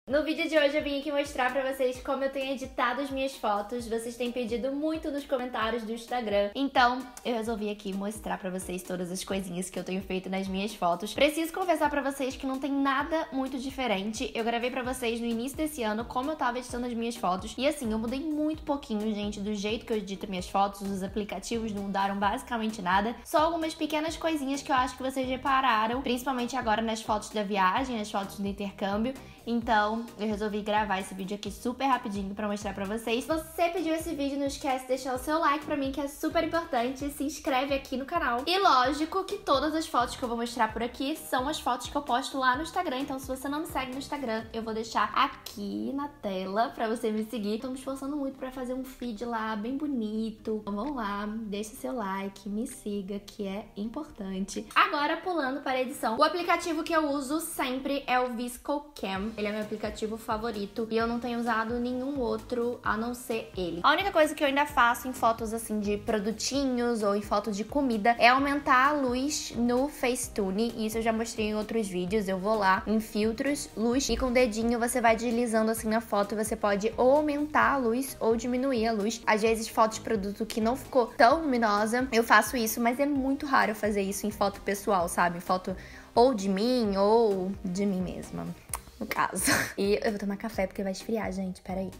No vídeo de hoje eu vim aqui mostrar pra vocês como eu tenho editado as minhas fotos. Vocês têm pedido muito nos comentários do Instagram. Então, eu resolvi aqui mostrar pra vocês todas as coisinhas que eu tenho feito nas minhas fotos. Preciso confessar pra vocês que não tem nada muito diferente. Eu gravei pra vocês no início desse ano como eu tava editando as minhas fotos. E assim, eu mudei muito pouquinho, gente, do jeito que eu edito minhas fotos. Os aplicativos não mudaram basicamente nada. Só algumas pequenas coisinhas que eu acho que vocês repararam. Principalmente agora nas fotos da viagem, nas fotos do intercâmbio. Então, eu resolvi gravar esse vídeo aqui super rapidinho pra mostrar pra vocês. Se você pediu esse vídeo, não esquece de deixar o seu like pra mim, que é super importante. Se inscreve aqui no canal. E lógico que todas as fotos que eu vou mostrar por aqui são as fotos que eu posto lá no Instagram. Então, se você não me segue no Instagram, eu vou deixar aqui na tela pra você me seguir. Tô me esforçando muito pra fazer um feed lá bem bonito. Então, vamos lá, deixa seu like, me siga, que é importante. Agora, pulando para a edição. O aplicativo que eu uso sempre é o ViscoCam. Ele é meu aplicativo favorito e eu não tenho usado nenhum outro a não ser ele. A única coisa que eu ainda faço em fotos assim de produtinhos ou em fotos de comida é aumentar a luz no Facetune. Isso eu já mostrei em outros vídeos. Eu vou lá em filtros, luz, e com o dedinho você vai deslizando assim na foto. Você pode ou aumentar a luz ou diminuir a luz. Às vezes foto de produto que não ficou tão luminosa, eu faço isso, mas é muito raro eu fazer isso em foto pessoal, sabe? Em foto ou de mim ou de mim mesma, no caso. E eu vou tomar café porque vai esfriar, gente. Peraí.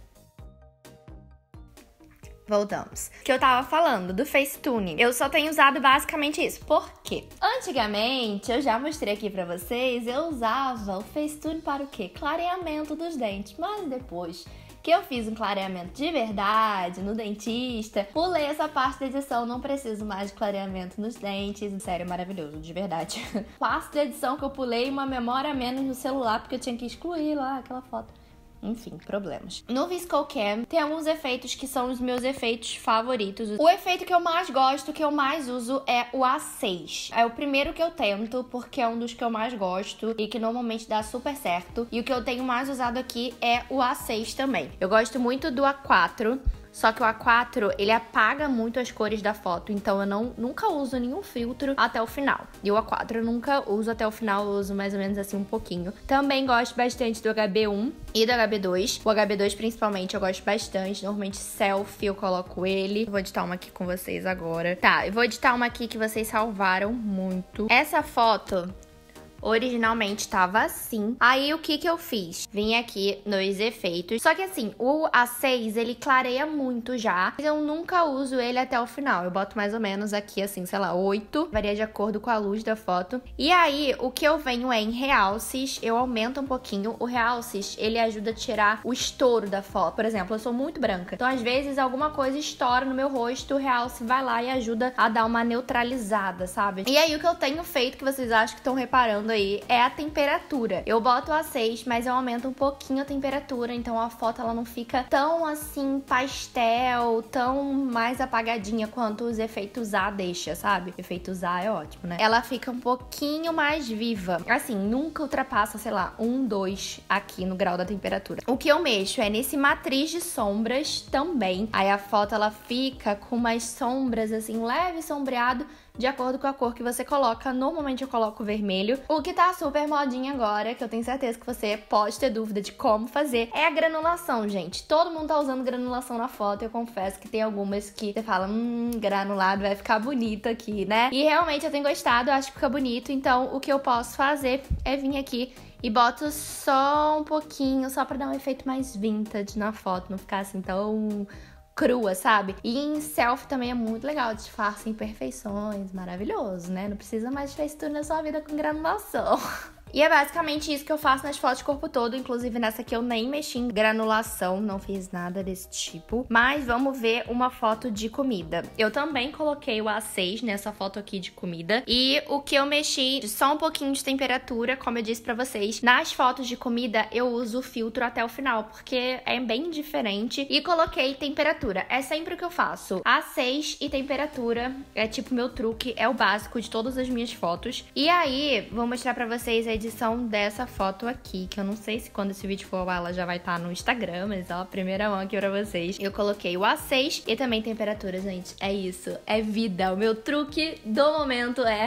Voltamos. Que eu tava falando do Facetune. Eu só tenho usado basicamente isso. Por quê? Antigamente, eu já mostrei aqui pra vocês, eu usava o Facetune para o quê? Clareamento dos dentes. Mas depois que eu fiz um clareamento de verdade no dentista, pulei essa parte da edição, não preciso mais de clareamento nos dentes. Sério, maravilhoso, de verdade. Parte da edição que eu pulei, uma memória a menos no celular, porque eu tinha que excluir lá aquela foto. Enfim, problemas. No ViscoCam tem alguns efeitos que são os meus efeitos favoritos. O efeito que eu mais gosto, que eu mais uso, é o A6. É o primeiro que eu tento, porque é um dos que eu mais gosto e que normalmente dá super certo. E o que eu tenho mais usado aqui é o A6 também. Eu gosto muito do A4. Só que o A4, ele apaga muito as cores da foto, então eu nunca uso nenhum filtro até o final. E o A4 eu nunca uso até o final, eu uso mais ou menos assim um pouquinho. Também gosto bastante do HB1 e do HB2. O HB2 principalmente eu gosto bastante, normalmente selfie eu coloco ele. Vou editar uma aqui com vocês agora. Tá, eu vou editar uma aqui que vocês salvaram muito. Essa foto originalmente tava assim. Aí o que eu fiz? Vim aqui nos efeitos. Só que assim, o A6 ele clareia muito já. Mas eu nunca uso ele até o final. Eu boto mais ou menos aqui assim, sei lá, 8. Varia de acordo com a luz da foto. E aí, o que eu venho é em realces. Eu aumento um pouquinho. O realces, ele ajuda a tirar o estouro da foto. Por exemplo, eu sou muito branca. Então, às vezes, alguma coisa estoura no meu rosto. O realce vai lá e ajuda a dar uma neutralizada, sabe? E aí, o que eu tenho feito, que vocês acham que estão reparando aí, é a temperatura. Eu boto a 6, mas eu aumento um pouquinho a temperatura, então a foto ela não fica tão assim pastel, tão mais apagadinha quanto os efeitos A deixa, sabe? Efeitos A é ótimo, né? Ela fica um pouquinho mais viva. Assim, nunca ultrapassa, sei lá, 1, 2 aqui no grau da temperatura. O que eu mexo é nesse matriz de sombras também. Aí a foto ela fica com umas sombras assim, leve sombreado, de acordo com a cor que você coloca. Normalmente eu coloco vermelho. O que tá super modinha agora, que eu tenho certeza que você pode ter dúvida de como fazer, é a granulação, gente. Todo mundo tá usando granulação na foto. Eu confesso que tem algumas que você fala, granulado vai ficar bonito aqui, né? E realmente eu tenho gostado, eu acho que fica bonito. Então o que eu posso fazer é vir aqui e boto só um pouquinho, só pra dar um efeito mais vintage na foto, não ficar assim tão crua, sabe? E em selfie também é muito legal, disfarça imperfeições, maravilhoso, né? Não precisa mais de Facetune na sua vida com granulação. E é basicamente isso que eu faço nas fotos de corpo todo. Inclusive nessa aqui eu nem mexi em granulação, não fiz nada desse tipo. Mas vamos ver uma foto de comida. Eu também coloquei o A6 nessa foto aqui de comida. E o que eu mexi, só um pouquinho de temperatura, como eu disse pra vocês. Nas fotos de comida eu uso o filtro até o final, porque é bem diferente. E coloquei temperatura. É sempre o que eu faço. A6 e temperatura é tipo meu truque, é o básico de todas as minhas fotos. E aí, vou mostrar pra vocês a edição dessa foto aqui, que eu não sei se quando esse vídeo for lá ela já vai estar no Instagram, mas ó, primeira mão aqui pra vocês. Eu coloquei o A6 e também temperatura, gente. É isso, é vida. O meu truque do momento é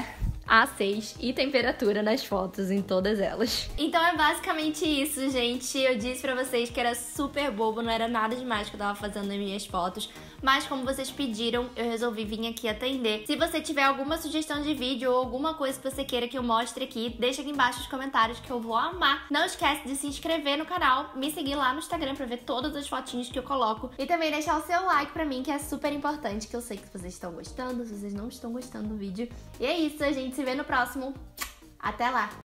A6 e temperatura nas fotos em todas elas. Então é basicamente isso, gente. Eu disse pra vocês que era super bobo, não era nada demais que eu tava fazendo nas minhas fotos, mas como vocês pediram, eu resolvi vir aqui atender. Se você tiver alguma sugestão de vídeo ou alguma coisa que você queira que eu mostre aqui, deixa aqui embaixo nos comentários que eu vou amar. Não esquece de se inscrever no canal, me seguir lá no Instagram pra ver todas as fotinhas que eu coloco e também deixar o seu like pra mim, que é super importante, que eu sei que vocês estão gostando, se vocês não estão gostando do vídeo. E é isso, a gente se vê no próximo. Até lá!